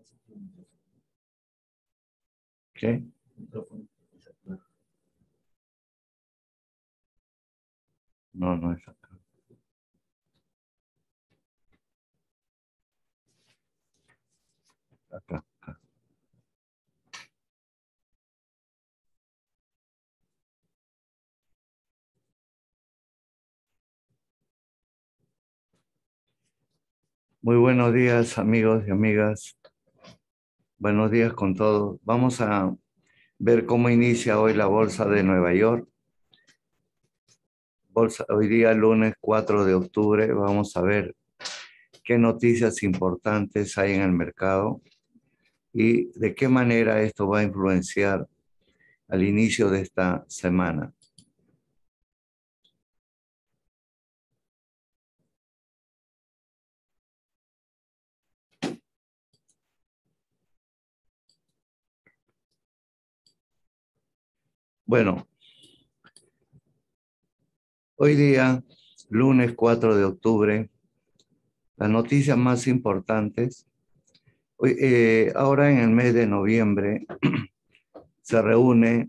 ¿Qué? No, no es acá. Acá. Muy buenos días, amigos y amigas. Buenos días con todos. Vamos a ver cómo inicia hoy la Bolsa de Nueva York. Hoy día, lunes 4 de octubre, vamos a ver qué noticias importantes hay en el mercado y de qué manera esto va a influenciar al inicio de esta semana. Bueno, hoy día, lunes 4 de octubre, las noticias más importantes. Ahora en el mes de noviembre se reúne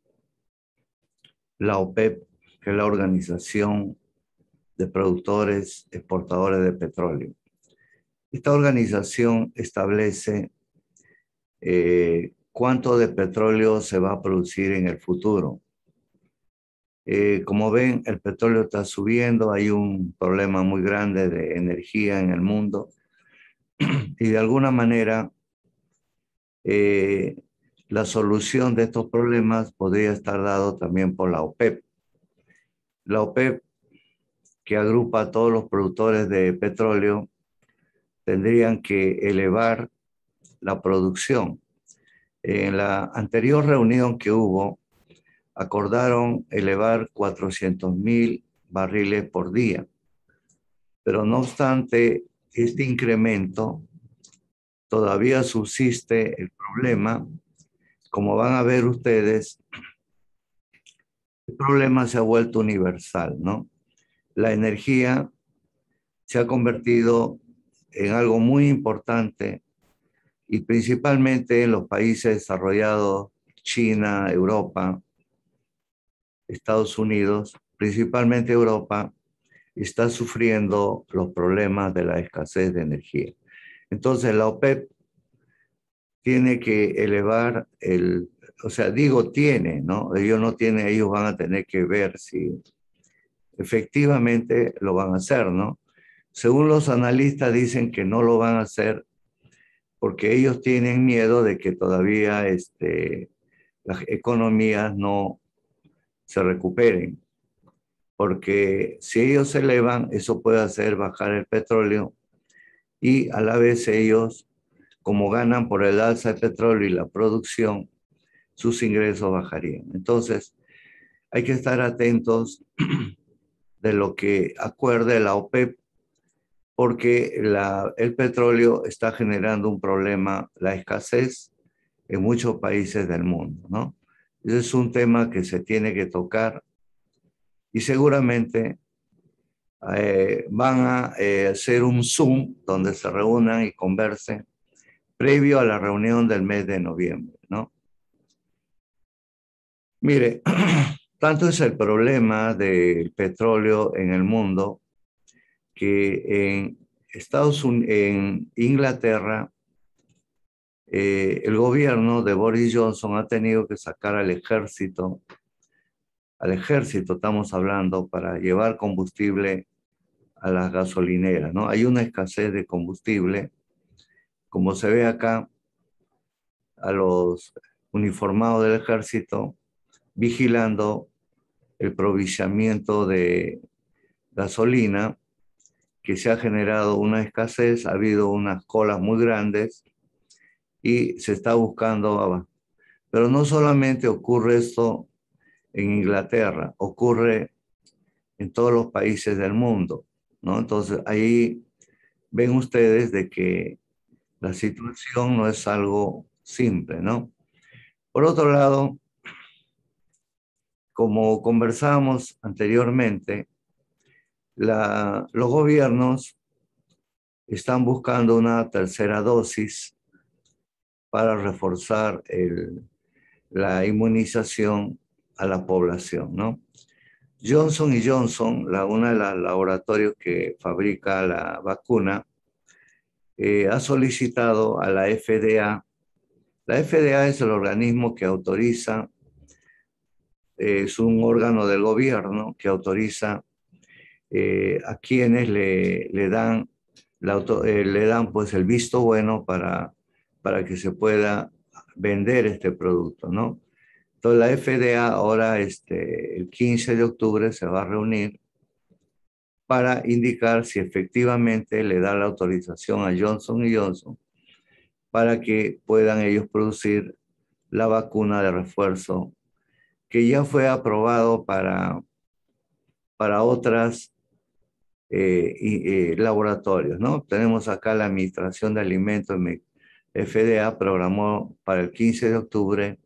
la OPEP, que es la Organización de Productores Exportadores de Petróleo. Esta organización establece cuánto de petróleo se va a producir en el futuro. Como ven, el petróleo está subiendo, hay un problema muy grande de energía en el mundo y de alguna manera la solución de estos problemas podría estar dado también por la OPEP. La OPEP, que agrupa a todos los productores de petróleo, tendrían que elevar la producción. En la anterior reunión que hubo, acordaron elevar 400,000 barriles por día. Pero no obstante este incremento, todavía subsiste el problema. Como van a ver ustedes, el problema se ha vuelto universal, ¿no? La energía se ha convertido en algo muy importante y principalmente en los países desarrollados, China, Europa, Estados Unidos, principalmente Europa, está sufriendo los problemas de la escasez de energía. Entonces la OPEP tiene que elevar o sea, digo tiene, ¿no? Ellos no tienen, ellos van a tener que ver si efectivamente lo van a hacer, ¿no? Según los analistas dicen que no lo van a hacer porque ellos tienen miedo de que todavía las economías no se recuperen. Porque si ellos se elevan, eso puede hacer bajar el petróleo y a la vez ellos, como ganan por el alza del petróleo y la producción, sus ingresos bajarían. Entonces, hay que estar atentos de lo que acuerde la OPEP, porque el petróleo está generando un problema, la escasez en muchos países del mundo, ¿no? Ese es un tema que se tiene que tocar y seguramente van a hacer un Zoom donde se reúnan y conversen previo a la reunión del mes de noviembre, ¿no? Mire, tanto es el problema del petróleo en el mundo que en Inglaterra, el gobierno de Boris Johnson ha tenido que sacar al ejército estamos hablando, para llevar combustible a las gasolineras, ¿no? Hay una escasez de combustible, como se ve acá, a los uniformados del ejército vigilando el provisionamiento de gasolina, que se ha generado una escasez, ha habido unas colas muy grandes y se está buscando. Pero no solamente ocurre esto en Inglaterra, ocurre en todos los países del mundo, ¿no? Entonces ahí ven ustedes de que la situación no es algo simple, ¿no? Por otro lado, como conversábamos anteriormente, los gobiernos están buscando una tercera dosis para reforzar la inmunización a la población, ¿no? Johnson Johnson, una de los laboratorios que fabrica la vacuna, ha solicitado a la FDA. La FDA es el organismo que autoriza, es un órgano del gobierno que autoriza a quienes le dan, le dan pues el visto bueno para que se pueda vender este producto, ¿no? Entonces la FDA ahora, el 15 de octubre, se va a reunir para indicar si efectivamente le da la autorización a Johnson Johnson para que puedan ellos producir la vacuna de refuerzo que ya fue aprobado para otras laboratorios, ¿no? Tenemos acá la Administración de Alimentos, FDA programó para el 15 de octubre,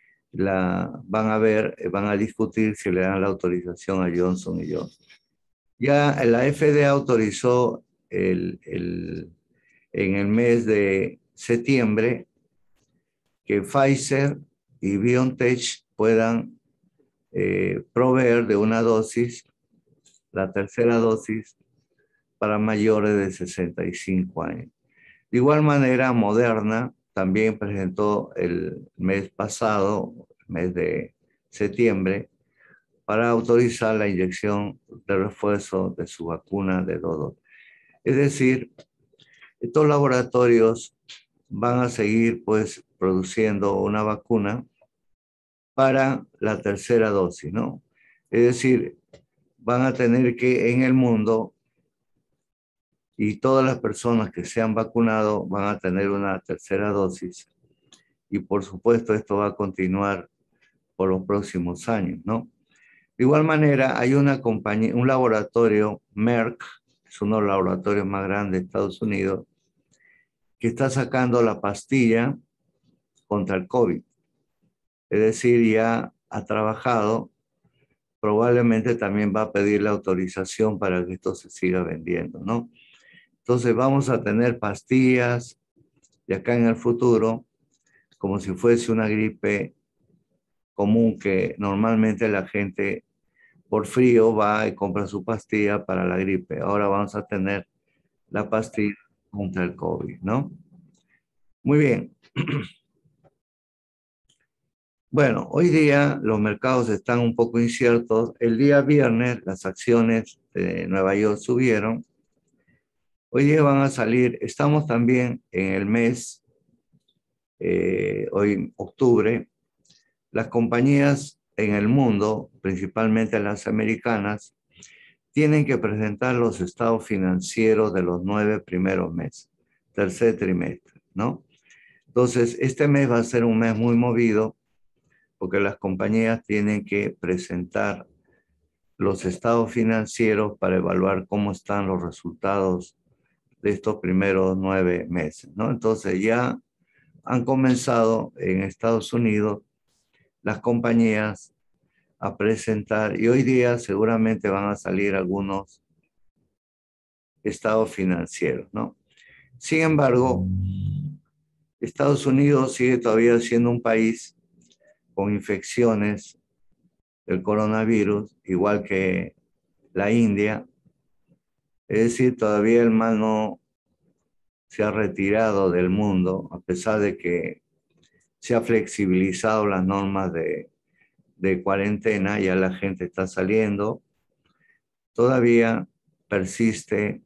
van a discutir si le dan la autorización a Johnson Johnson. Ya la FDA autorizó en el mes de septiembre que Pfizer y BioNTech puedan proveer de una dosis, la tercera dosis, para mayores de 65 años. De igual manera, Moderna también presentó el mes pasado, el mes de septiembre, para autorizar la inyección de refuerzo de su vacuna de dos. Es decir, estos laboratorios van a seguir pues produciendo una vacuna para la tercera dosis, ¿no? Es decir, van a tener que en el mundo y todas las personas que se han vacunado van a tener una tercera dosis. Y por supuesto esto va a continuar por los próximos años, ¿no? De igual manera, hay una compañía, un laboratorio, Merck, es uno de los laboratorios más grandes de Estados Unidos, que está sacando la pastilla contra el COVID. Es decir, ya ha trabajado, probablemente también va a pedir la autorización para que esto se siga vendiendo, ¿no? Entonces vamos a tener pastillas de acá en el futuro, como si fuese una gripe común que normalmente la gente por frío va y compra su pastilla para la gripe. Ahora vamos a tener la pastilla contra el COVID, ¿no? Muy bien. Bueno, hoy día los mercados están un poco inciertos. El día viernes las acciones de Nueva York subieron. Hoy día van a salir, estamos también en el mes, hoy octubre, las compañías en el mundo, principalmente las americanas, tienen que presentar los estados financieros de los 9 primeros meses, tercer trimestre, ¿no? Entonces, este mes va a ser un mes muy movido porque las compañías tienen que presentar los estados financieros para evaluar cómo están los resultados de estos primeros 9 meses, ¿no? Entonces, ya han comenzado en Estados Unidos las compañías a presentar y hoy día seguramente van a salir algunos estados financieros, ¿no? Sin embargo, Estados Unidos sigue todavía siendo un país con infecciones del coronavirus, igual que la India. Es decir, todavía el mal no se ha retirado del mundo, a pesar de que se ha flexibilizado las normas de cuarentena, ya la gente está saliendo, todavía persiste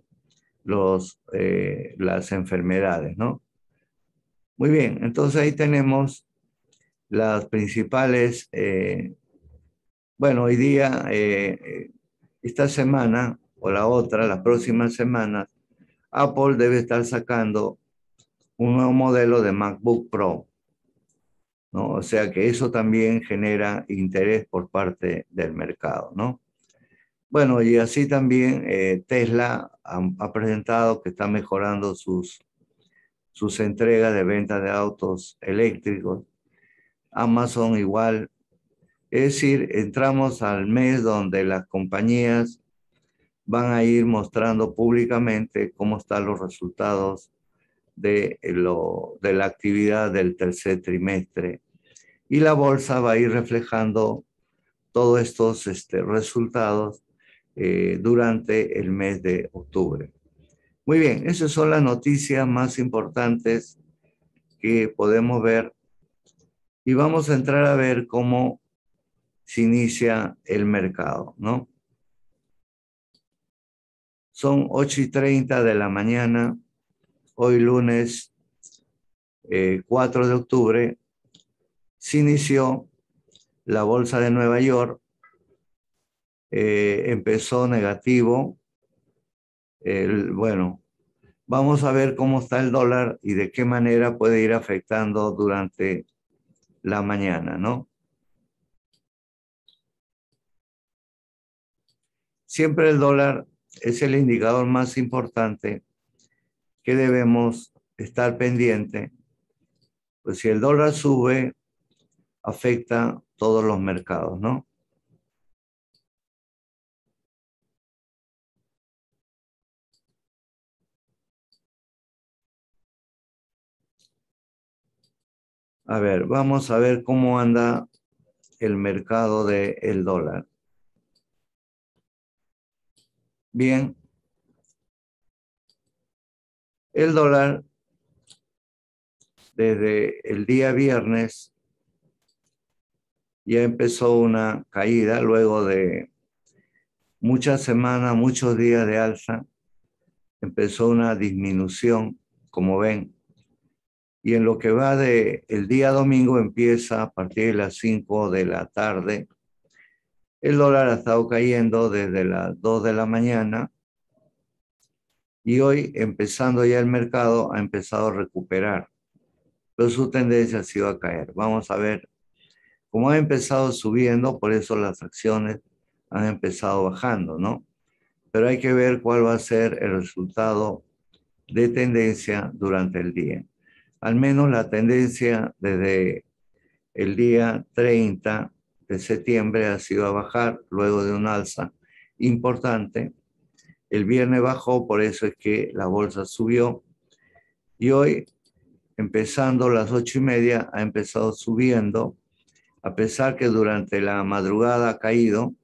las enfermedades, ¿no? Muy bien, entonces ahí tenemos las principales, bueno, hoy día, esta semana o la otra, las próximas semanas, Apple debe estar sacando un nuevo modelo de MacBook Pro, ¿no? O sea que eso también genera interés por parte del mercado, ¿no? Bueno, y así también Tesla ha presentado que está mejorando sus entregas de venta de autos eléctricos. Amazon igual. Es decir, entramos al mes donde las compañías van a ir mostrando públicamente cómo están los resultados de la actividad del tercer trimestre. Y la bolsa va a ir reflejando todos estos resultados durante el mes de octubre. Muy bien, esas son las noticias más importantes que podemos ver y vamos a entrar a ver cómo se inicia el mercado, ¿no? Son 8:30 de la mañana, hoy lunes 4 de octubre, se inició la bolsa de Nueva York, empezó negativo. Bueno, vamos a ver cómo está el dólar y de qué manera puede ir afectando durante la mañana, ¿no? Siempre el dólar es el indicador más importante que debemos estar pendiente, pues si el dólar sube, afecta todos los mercados, ¿no? A ver, vamos a ver cómo anda el mercado del dólar. Bien, el dólar desde el día viernes ya empezó una caída luego de muchas semanas, muchos días de alza. Empezó una disminución, como ven. Y en lo que va de el día domingo empieza a partir de las 5 de la tarde. El dólar ha estado cayendo desde las 2 de la mañana y hoy, empezando ya el mercado, ha empezado a recuperar, pero su tendencia ha sido a caer. Vamos a ver cómo ha empezado subiendo, por eso las acciones han empezado bajando, ¿no? Pero hay que ver cuál va a ser el resultado de tendencia durante el día. Al menos la tendencia desde el día 30 de septiembre ha sido a bajar luego de un alza importante. El viernes bajó, por eso es que la bolsa subió. Y hoy, empezando las 8:30, ha empezado subiendo, a pesar que durante la madrugada ha caído.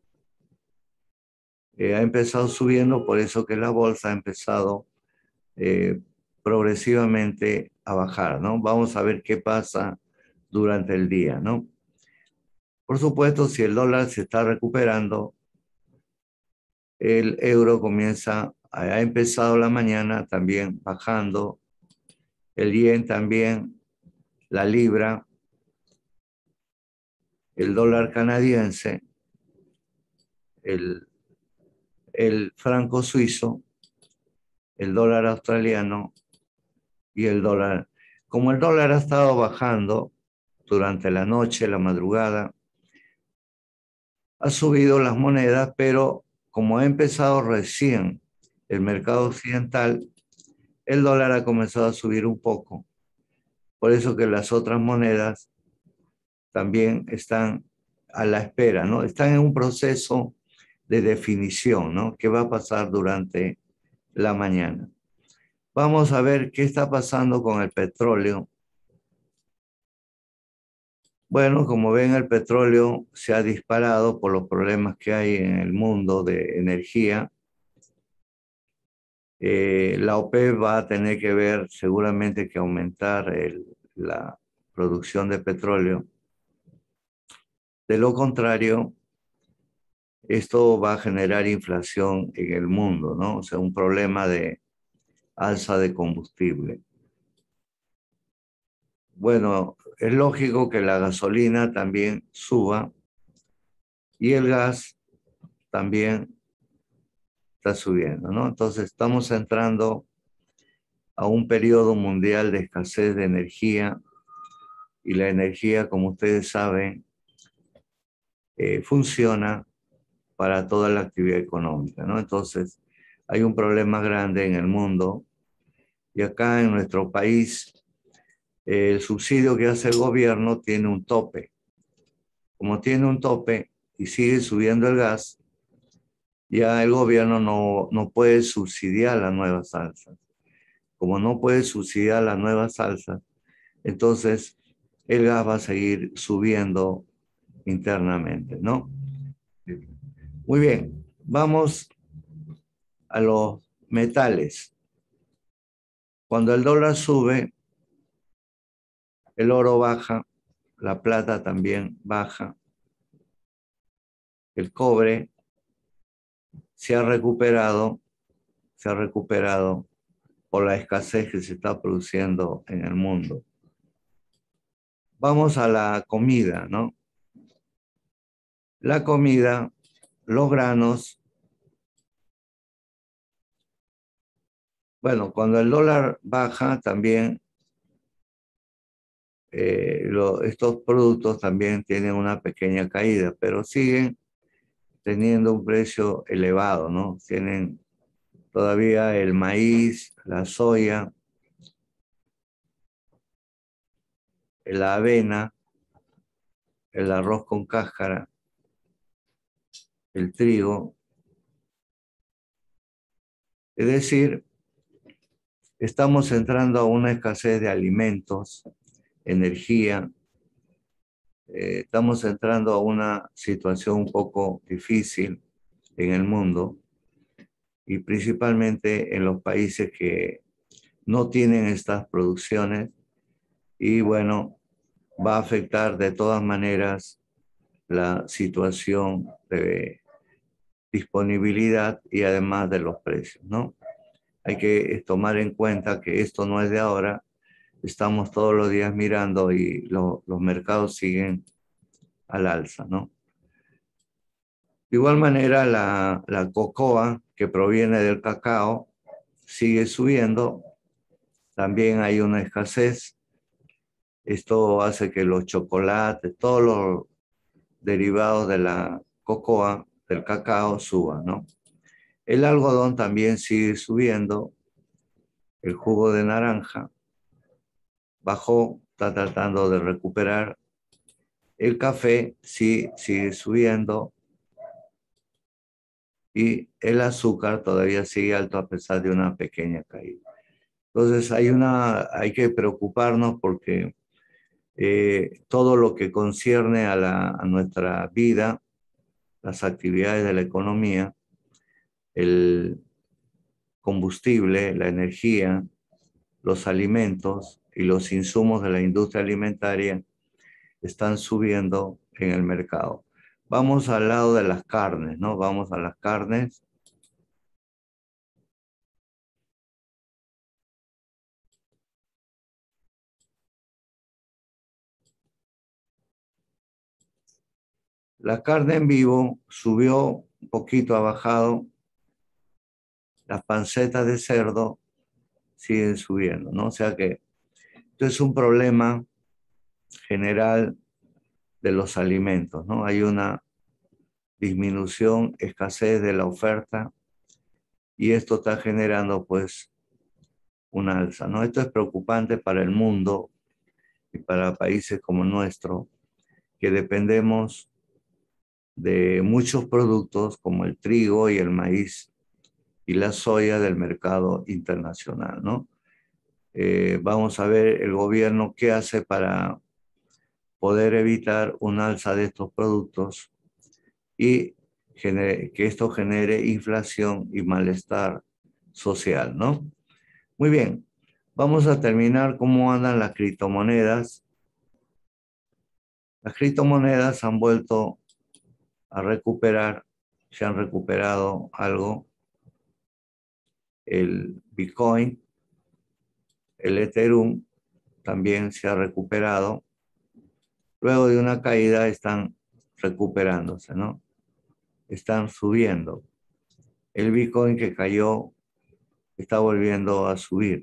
Ha empezado subiendo, por eso que la bolsa ha empezado progresivamente a bajar, ¿no? Vamos a ver qué pasa durante el día, ¿no? Por supuesto, si el dólar se está recuperando, el euro ha empezado la mañana también bajando, el yen también, la libra, el dólar canadiense, el, el franco suizo, el dólar australiano y el dólar. Como el dólar ha estado bajando durante la noche, la madrugada, ha subido las monedas, pero como ha empezado recién el mercado occidental, el dólar ha comenzado a subir un poco. Por eso que las otras monedas también están a la espera, ¿no? Están en un proceso de definición, ¿no? ¿Qué va a pasar durante la mañana? Vamos a ver qué está pasando con el petróleo. Bueno, como ven, el petróleo se ha disparado por los problemas que hay en el mundo de energía. La OPEP va a tener que ver seguramente que aumentar la producción de petróleo. De lo contrario, esto va a generar inflación en el mundo, ¿no? O sea, un problema de alza de combustible. Bueno, es lógico que la gasolina también suba y el gas también está subiendo, ¿no? Entonces estamos entrando a un periodo mundial de escasez de energía y la energía, como ustedes saben, funciona para toda la actividad económica, ¿no? Entonces hay un problema grande en el mundo y acá en nuestro país el subsidio que hace el gobierno tiene un tope. Como tiene un tope y sigue subiendo el gas, ya el gobierno no puede subsidiar las nuevas alzas. como no puede subsidiar las nuevas salsas, entonces el gas va a seguir subiendo internamente, ¿no? Muy bien, vamos a los metales. Cuando el dólar sube, el oro baja, la plata también baja, el cobre se ha recuperado por la escasez que se está produciendo en el mundo. Vamos a la comida, ¿no? La comida, los granos. Bueno, cuando el dólar baja, también estos productos también tienen una pequeña caída, pero siguen teniendo un precio elevado, ¿no? Tienen todavía el maíz, la soya, la avena, el arroz con cáscara, el trigo. Es decir, estamos entrando a una escasez de alimentos, energía. Estamos entrando a una situación un poco difícil en el mundo y principalmente en los países que no tienen estas producciones y bueno, va a afectar de todas maneras la situación de disponibilidad y además de los precios, ¿no? Hay que tomar en cuenta que esto no es de ahora, estamos todos los días mirando y los mercados siguen al alza, ¿no? De igual manera, la cocoa que proviene del cacao sigue subiendo, también hay una escasez. Esto hace que los chocolates, todos los derivados de la cocoa, del cacao, suban, ¿no? El algodón también sigue subiendo, el jugo de naranja bajó, está tratando de recuperar. El café sí sigue subiendo y el azúcar todavía sigue alto a pesar de una pequeña caída. Entonces hay que preocuparnos porque todo lo que concierne a nuestra vida, las actividades de la economía, el combustible, la energía, los alimentos y los insumos de la industria alimentaria están subiendo en el mercado. Vamos al lado de las carnes, ¿no? Vamos a las carnes. La carne en vivo subió un poquito, ha bajado. Las pancetas de cerdo siguen subiendo, ¿no? O sea que esto es un problema general de los alimentos, ¿no? Hay una disminución, escasez de la oferta y esto está generando pues una alza, ¿no? Esto es preocupante para el mundo y para países como el nuestro, que dependemos de muchos productos como el trigo y el maíz y la soya del mercado internacional, ¿no? Vamos a ver el gobierno qué hace para poder evitar un alza de estos productos y que esto genere inflación y malestar social, ¿no? Muy bien, vamos a terminar cómo andan las criptomonedas. Las criptomonedas han vuelto a recuperar, se han recuperado algo. El Bitcoin, el Ethereum también se ha recuperado. Luego de una caída están recuperándose, ¿no? Están subiendo. El Bitcoin que cayó está volviendo a subir.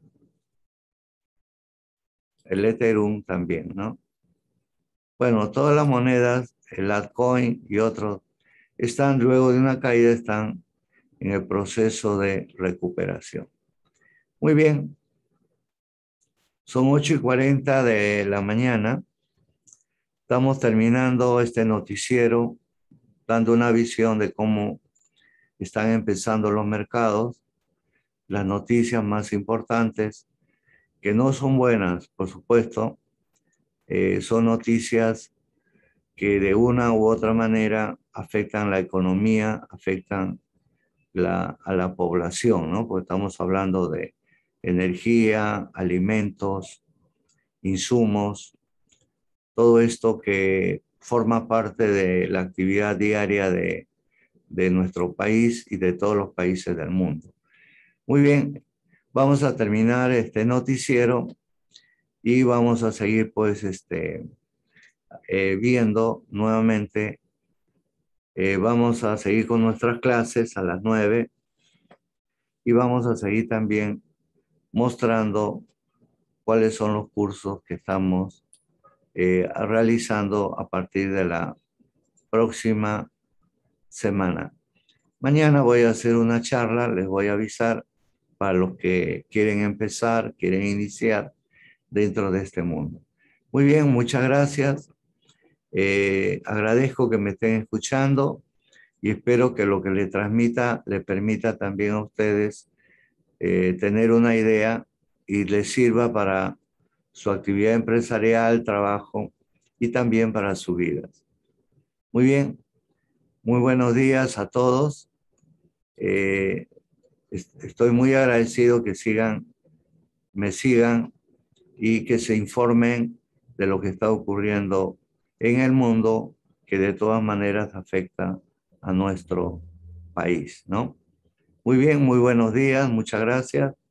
El Ethereum también, ¿no? Bueno, todas las monedas, el altcoin y otros, están luego de una caída, están en el proceso de recuperación. Muy bien, son 8:40 de la mañana. Estamos terminando este noticiero, dando una visión de cómo están empezando los mercados. las noticias más importantes, que no son buenas, por supuesto, son noticias que de una u otra manera afectan la economía, afectan a la población, ¿no? Porque estamos hablando de energía, alimentos, insumos, todo esto que forma parte de la actividad diaria de nuestro país y de todos los países del mundo. Muy bien, vamos a terminar este noticiero y vamos a seguir pues viendo nuevamente. Vamos a seguir con nuestras clases a las 9 y vamos a seguir también mostrando cuáles son los cursos que estamos realizando a partir de la próxima semana. Mañana voy a hacer una charla, les voy a avisar para los que quieren empezar, quieren iniciar dentro de este mundo. Muy bien, muchas gracias. Agradezco que me estén escuchando y espero que lo que le transmita le permita también a ustedes tener una idea y les sirva para su actividad empresarial, trabajo y también para su vida. Muy bien, muy buenos días a todos. Eh, Estoy muy agradecido que me sigan y que se informen de lo que está ocurriendo en el mundo, que de todas maneras afecta a nuestro país, ¿no? Muy bien, muy buenos días, muchas gracias